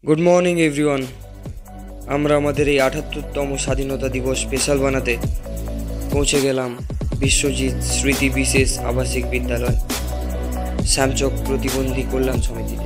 Good morning everyone. আমরা আমাদের এই ৭৮তম স্বাধীনতা দিবস স্পেশাল বানাতে পৌঁছে গেলাম বিশ্বজিৎ স্মৃতি বিশেষ আবাসিক বিদ্যালয় শ্যামচক প্রতিবন্ধী কল্যাণ সমিতিতে।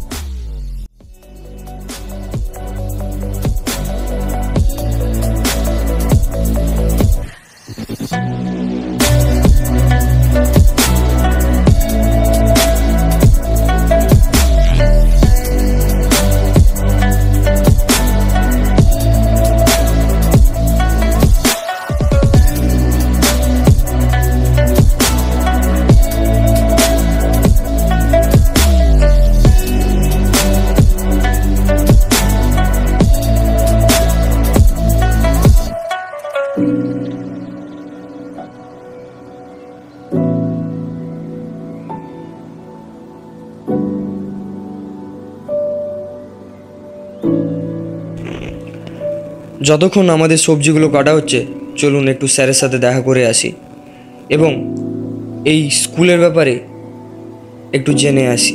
যতক্ষণ আমাদের সবজিগুলো কাটা হচ্ছে, চলুন একটু স্যারের সাথে দেখা করে আসি এবং এই স্কুলের ব্যাপারে একটু জেনে আসি।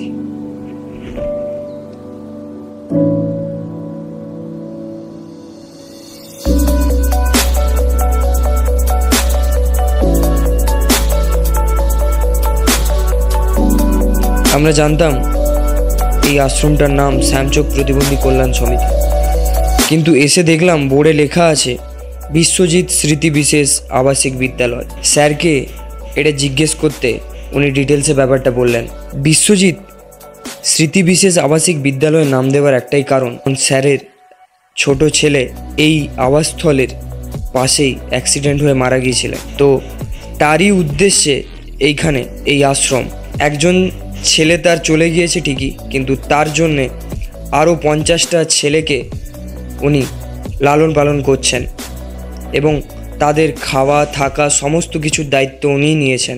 আমরা জানতাম এই আশ্রমটার নাম শ্যামচক প্রতিবন্ধী কল্যাণ সমিতি, কিন্তু এসে দেখলাম বোর্ডে লেখা আছে বিশ্বজিৎ স্মৃতি বিশেষ আবাসিক বিদ্যালয়। স্যারকে এটা জিজ্ঞেস করতে উনি ডিটেলসে ব্যাপারটা বললেন। বিশ্বজিৎ স্মৃতি বিশেষ আবাসিক বিদ্যালয়ের নাম দেওয়ার একটাই কারণ, স্যারের ছোট ছেলে এই আবাসস্থলের পাশেই অ্যাক্সিডেন্ট হয়ে মারা গিয়েছিলেন, তো তারই উদ্দেশ্যে এইখানে এই আশ্রম। একজন ছেলে তার চলে গিয়েছে ঠিকই, কিন্তু তার জন্যে আরও 50টা ছেলেকে উনি লালন পালন করছেন এবং তাদের খাওয়া থাকা সমস্ত কিছুর দায়িত্ব উনিই নিয়েছেন।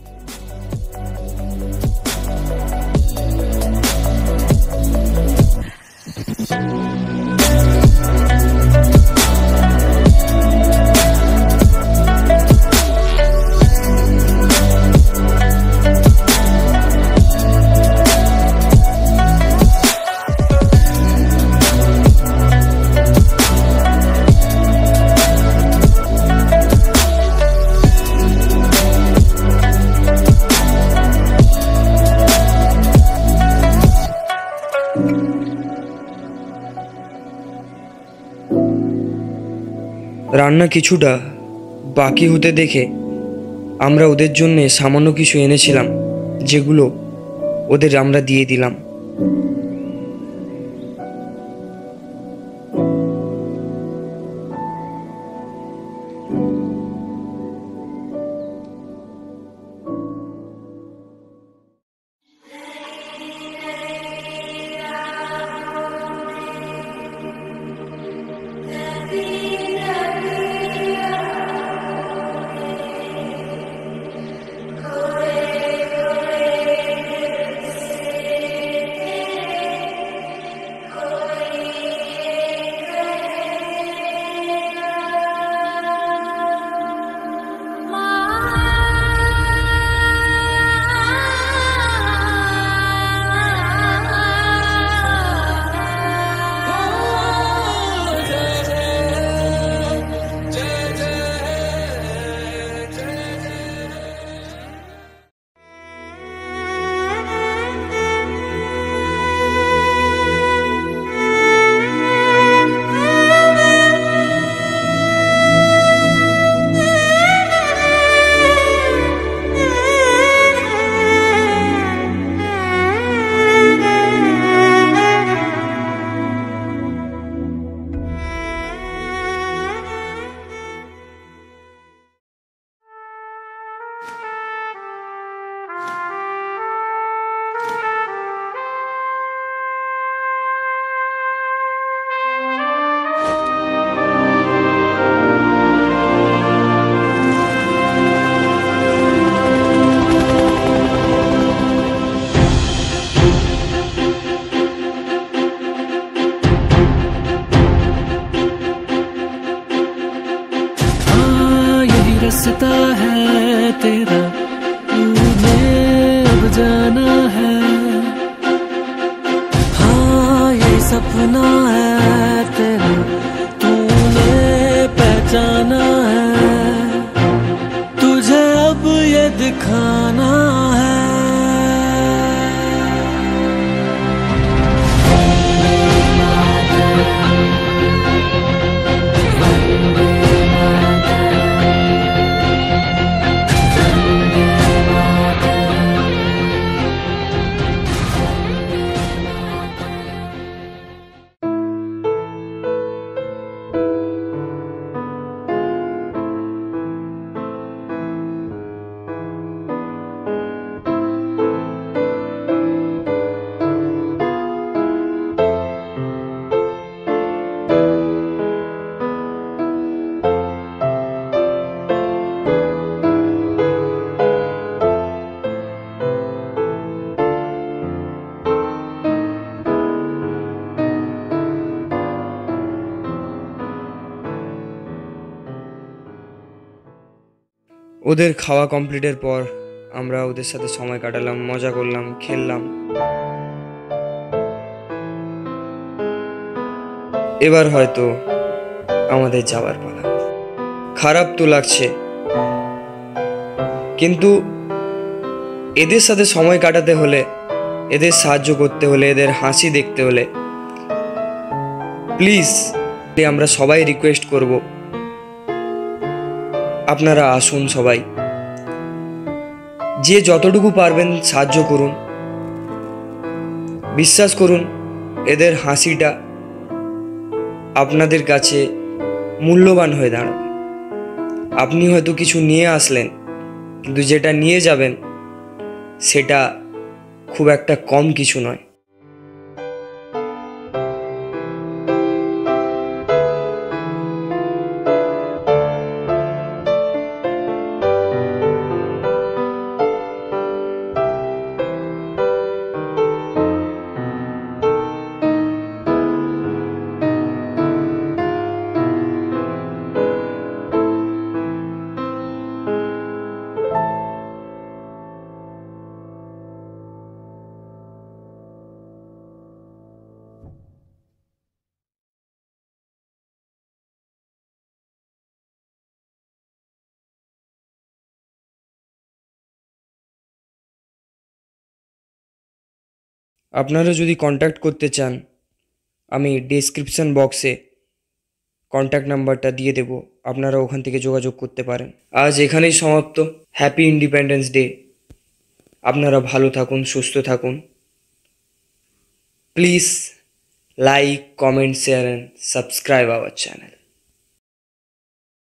রান্না কিছুটা বাকি হতে দেখে আমরা ওদের জন্যে সামান্য কিছু এনেছিলাম, যেগুলো ওদের আমরা দিয়ে দিলাম। रास्ता है तेरा, तूने अब जाना है। हाँ ये सपना दिखाना है। ওদের খাওয়া কমপ্লিটের পর আমরা ওদের সাথে সময় কাটালাম, মজা করলাম, খেললাম। এবার হয়তো আমাদের যাওয়ার পালা। খারাপ তো লাগছে, কিন্তু এদের সাথে সময় কাটাতে হলে, এদের সাহায্য করতে হলে, এদের হাসি দেখতে হলে প্লিজ আমরা সবাই রিকোয়েস্ট করব, আপনারা আসুন সবাই, যে যতটুকু পারবেন সাহায্য করুন। বিশ্বাস করুন, এদের হাসিটা আপনাদের কাছে মূল্যবান হয়ে দাঁড়াবে। আপনি হয়তো কিছু নিয়ে আসলেন, কিন্তু যেটা নিয়ে যাবেন সেটা খুব একটা কম কিছু নয়। আপনারা যদি কন্ট্যাক্ট করতে চান, আমি ডেসক্রিপশন বক্সে কন্ট্যাক্ট নাম্বারটা দিয়ে দেব, আপনারা ওখান থেকে যোগাযোগ করতে পারেন। আজ এখানেই সমাপ্ত। Happy Independence Day. আপনারা ভালো থাকুন, সুস্থ থাকুন। Please like, comment, share and subscribe our channel.